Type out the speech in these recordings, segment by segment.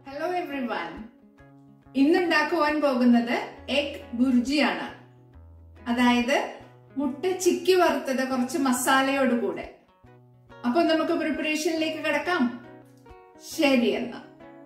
Hello everyone. ഇന്നുണ്ടാക്കുവാൻ പോകുന്നത് egg ബുർജിയാണ്. അതായത് മുട്ട ചിക്കി വറുത്തത് കുറച്ച് മസാലയോട് കൂടെ. അപ്പോൾ നമുക്ക് പ്രിപ്പറേഷനിലേക്ക് കടക്കാം. ശരി എന്നാ.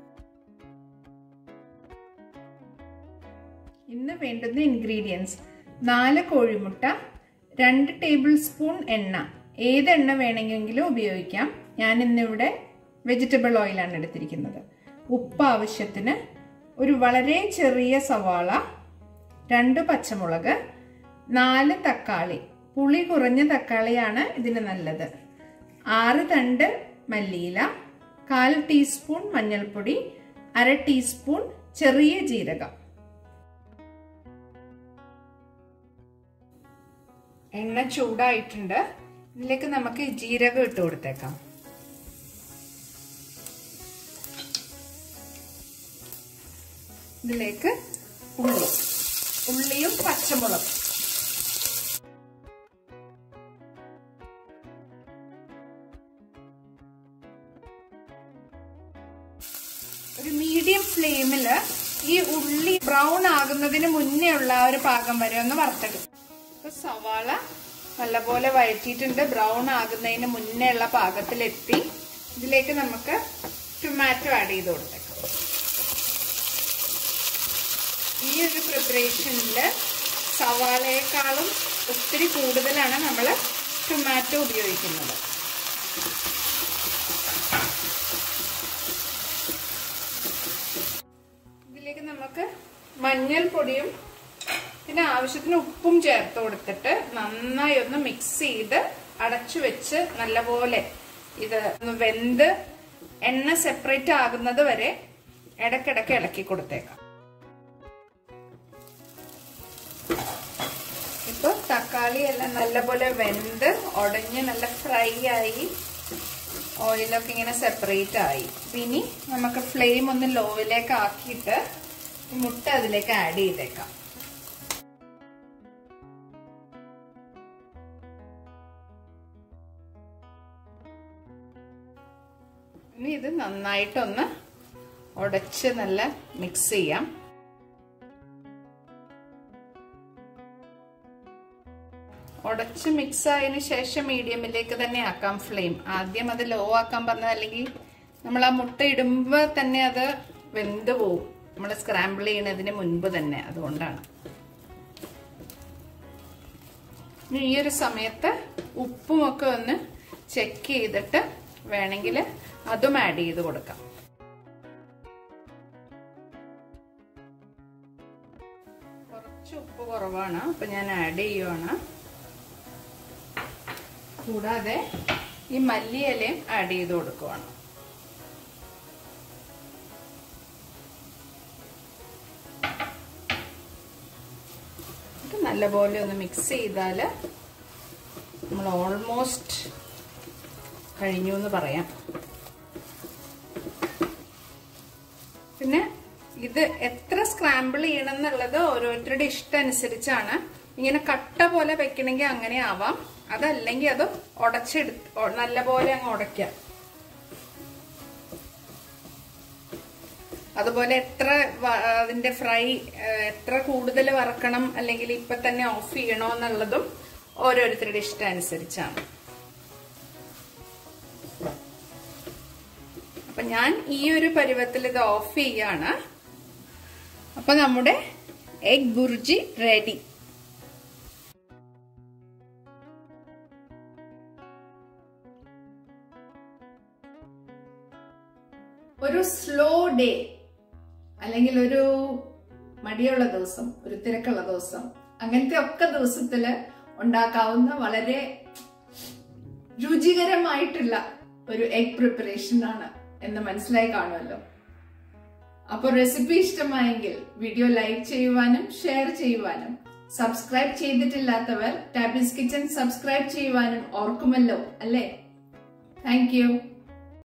ഇന്ന് വേണ്ടുന്ന ഇൻഗ്രീഡിയൻസ് 4 കോഴിമുട്ട, 2 ടേബിൾ സ്പൂൺ എണ്ണ. ഏത് എണ്ണ വേണമെങ്കിലും ഉപയോഗിക്കാം. ഞാൻ ഇന്നിവിടെ വെജിറ്റബിൾ ഓയിലാണ് എടുത്തിരിക്കുന്നത്. ഉപ്പ് ആവശ്യത്തിന്, ഒരു വളരെ ചെറിയ സവാള, 2 പച്ചമുളക്, 4 തക്കാളി. പുളി കുറഞ്ഞ തക്കാളിയാണ് ഇതിന് നല്ലത്. 6 തണ്ട് മല്ലിയില, 1/4 ടീസ്പൂൺ മഞ്ഞൾപ്പൊടി, 1/2 ടീസ്പൂൺ ചെറിയ ജീരകം. എണ്ണ ചൂടായിട്ടുണ്ട്. ഇതിലേക്ക് നമുക്ക് ജീരകം ഇട്ട് കൊടുത്തേക്കാം. ഇതിലേക്ക് ഉള്ളിയും പച്ചമുളകും. ഒരു മീഡിയം ഫ്ലെയിമില് ഈ ഉള്ളി ബ്രൗൺ ആകുന്നതിന് മുന്നേ ഉള്ള ഒരു പാകം വരെ ഒന്ന് വറുത്തെടുക്കും. ഇപ്പൊ സവാള നല്ലപോലെ വഴറ്റിയിട്ടുണ്ട്. ബ്രൗൺ ആകുന്നതിന് മുന്നേ ഉള്ള പാകത്തിലെത്തി. ഇതിലേക്ക് നമുക്ക് ടൊമാറ്റോ ആഡ് ചെയ്ത് കൊടുത്തേക്കാം. ഈ ഒരു പ്രിപ്പറേഷനില് സവാളയെക്കാളും ഒത്തിരി കൂടുതലാണ് നമ്മൾ ടൊമാറ്റോ ഉപയോഗിക്കുന്നത്. ഇതിലേക്ക് നമുക്ക് മഞ്ഞൾപ്പൊടിയും പിന്നെ ആവശ്യത്തിന് ഉപ്പും ചേർത്ത് കൊടുത്തിട്ട് നന്നായി ഒന്ന് മിക്സ് ചെയ്ത് അടച്ചു വെച്ച് നല്ലപോലെ ഇത് ഒന്ന് വെന്ത് എണ്ണ സെപ്പറേറ്റ് ആകുന്നത് വരെ ഇടയ്ക്കിടയ്ക്ക് ഇളക്കി കൊടുത്തേക്കാം. ഇപ്പൊ തക്കാളി എല്ലാം നല്ലപോലെ വെന്ത് ഉടഞ്ഞ് നല്ല ഫ്രൈ ആയി, ഓയിലൊക്കെ ഇങ്ങനെ സെപ്പറേറ്റ് ആയി. ഇനി നമുക്ക് ഫ്ലെയിം ഒന്ന് ലോയിലേക്ക് ആക്കിയിട്ട് മുട്ട അതിലേക്ക് ആഡ് ചെയ്തേക്കാം. ഇനി ഇത് നന്നായിട്ടൊന്ന് ഉടച്ച് നല്ല മിക്സ് ചെയ്യാം. ഉടച്ച് മിക്സ് ആയതിനു ശേഷം മീഡിയമിലേക്ക് തന്നെ ആക്കാം ഫ്ലെയിം. ആദ്യം അത് ലോ ആക്കാൻ പറഞ്ഞത്, അല്ലെങ്കിൽ നമ്മൾ ആ മുട്ട ഇടുമ്പോൾ തന്നെ അത് വെന്ത് പോവും, നമ്മൾ സ്ക്രാമ്പിൾ ചെയ്യണതിന് മുൻപ് തന്നെ. അതുകൊണ്ടാണ്. ഈ ഒരു സമയത്ത് ഉപ്പും ഒക്കെ ഒന്ന് ചെക്ക് ചെയ്തിട്ട് വേണമെങ്കിൽ അതും ആഡ് ചെയ്ത് കൊടുക്കാം. കുറച്ച് ഉപ്പ് കുറവാണ്, അപ്പൊ ഞാൻ ആഡ് ചെയ്യുവാണ്. കൂടാതെ ഈ മല്ലിയിലയും ആഡ് ചെയ്ത് കൊടുക്കുവാണ്. നല്ലപോലെ ഒന്ന് മിക്സ് ചെയ്താല് നമ്മൾ ഓൾമോസ്റ്റ് കഴിഞ്ഞു എന്ന് പറയാം. പിന്നെ ഇത് എത്ര സ്ക്രാമ്പിൾ ചെയ്യണം എന്നുള്ളത് ഓരോരുത്തരുടെ ഇഷ്ടം അനുസരിച്ചാണ്. ഇങ്ങനെ കട്ട പോലെ വെക്കണമെങ്കിൽ അങ്ങനെ ആവാം, അതല്ലെങ്കിൽ അത് ഉടച്ചെടുത്ത് നല്ലപോലെ അങ്ങ് ഉടയ്ക്കാം. അതുപോലെ എത്ര അതിന്റെ ഫ്രൈ എത്ര കൂടുതൽ വറക്കണം അല്ലെങ്കിൽ ഇപ്പൊ തന്നെ ഓഫ് ചെയ്യണോ എന്നുള്ളതും ഓരോരുത്തരുടെ ഇഷ്ടം അനുസരിച്ചാണ്. അപ്പൊ ഞാൻ ഈ ഒരു പരുവത്തിൽ ഇത് ഓഫ് ചെയ്യാണ്. അപ്പൊ നമ്മുടെ എഗ് ബുർജി റെഡി. ഒരു സ്ലോ ഡേ അല്ലെങ്കിൽ ഒരു മടിയുള്ള ദിവസം, ഒരു തിരക്കുള്ള ദിവസം, അങ്ങനത്തെ ഒക്കെ ദിവസത്തില് ഉണ്ടാക്കാവുന്ന വളരെ രുചികരമായിട്ടുള്ള ഒരു എഗ് പ്രിപ്പറേഷൻ ആണ് എന്ന് മനസ്സിലായി കാണുമല്ലോ. അപ്പൊ റെസിപ്പി ഇഷ്ടമായെങ്കിൽ വീഡിയോ ലൈക്ക് ചെയ്യുവാനും ഷെയർ ചെയ്യുവാനും, സബ്സ്ക്രൈബ് ചെയ്തിട്ടില്ലാത്തവർ ടാബിൾസ് കിച്ചൺ സബ്സ്ക്രൈബ് ചെയ്യുവാനും ഓർക്കുമല്ലോ അല്ലേ? Thank U.